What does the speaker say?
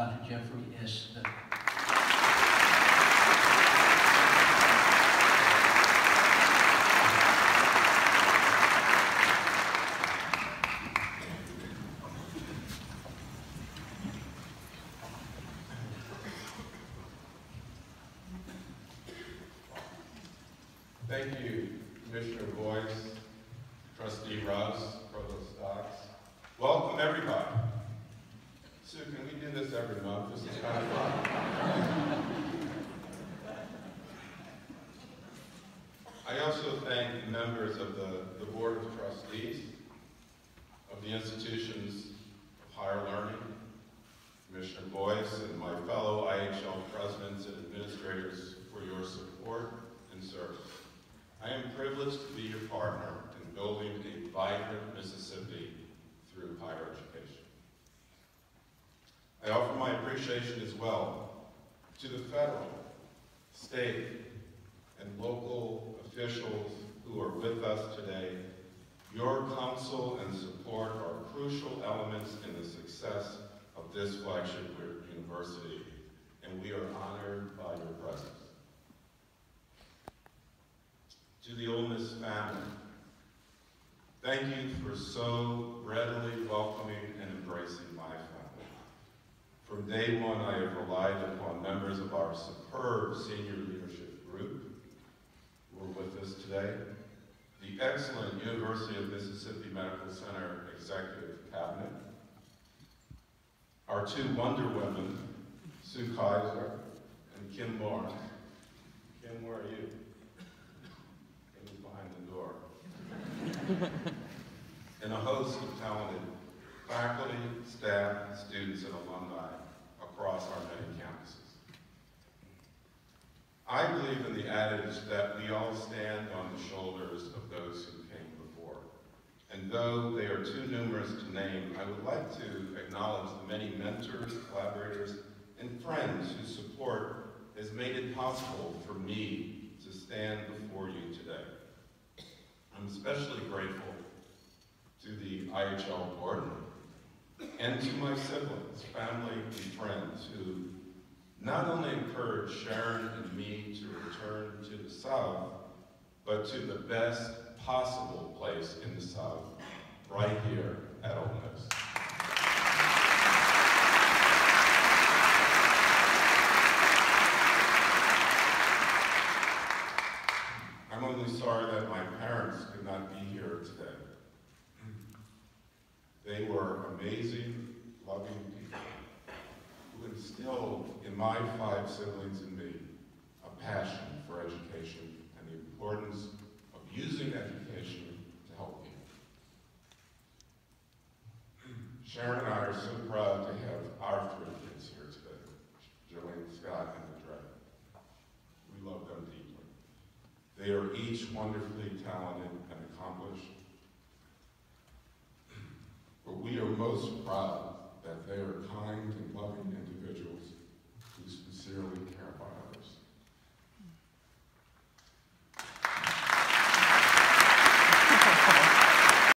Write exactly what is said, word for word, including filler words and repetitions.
Doctor Jeffrey S. Smith. Thank you, Commissioner Boyce, Trustee Russ, Provost Stocks. Welcome, everybody. Sue, can we do this every month? This is kind of fun. I also thank members of the, the Board of Trustees of the institutions of higher learning, Commissioner Boyce, and my fellow I H L presidents and administrators for your support and service. I am privileged to be your partner in building a vibrant Mississippi through higher education. I offer my appreciation as well to the federal, state, and local officials who are with us today. Your counsel and support are crucial elements in the success of this flagship university, and we are honored by your presence. To the Ole Miss family, thank you for so readily welcoming and embracing my family. From day one, I have relied upon members of our superb senior leadership group who are with us today, the excellent University of Mississippi Medical Center Executive Cabinet, our two Wonder Women, Sue Kaiser and Kim Barnes. Kim, where are you? And a host of talented faculty, staff, students, and alumni across our many campuses. I believe in the adage that we all stand on the shoulders of those who came before. And though they are too numerous to name, I would like to acknowledge the many mentors, collaborators, and friends whose support has made it possible for me to stand before you today. I'm especially grateful to the I H L board and to my siblings, family, and friends who not only encouraged Sharon and me to return to the South, but to the best possible place in the South, right here at Ole Miss. I'm only sorry that my parents could not be here today. They were amazing, loving people who instilled in my five siblings and me a passion for education and the importance of using education to help people. Sharon and I are so proud to have our three kids here today, Jillian, Scott, and Andre. We love them deeply. They are each wonderfully talented and accomplished. But we are most proud that they are kind and